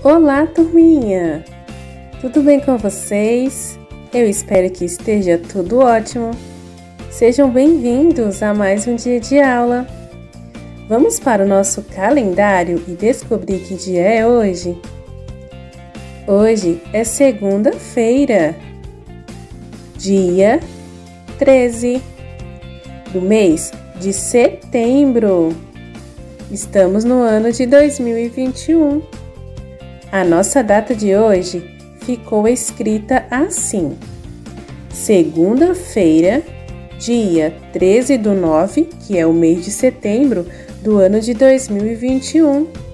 Olá, turminha! Tudo bem com vocês? Eu espero que esteja tudo ótimo. Sejam bem-vindos a mais um dia de aula. Vamos para o nosso calendário e descobrir que dia é hoje? Hoje é segunda-feira, dia 13 do mês de setembro. Estamos no ano de 2021. A nossa data de hoje ficou escrita assim: segunda-feira, dia 13/9, que é o mês de setembro do ano de 2021.